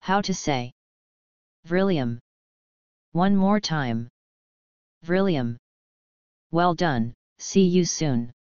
How to say vrilium. One more time. Vrilium. Well done, see you soon.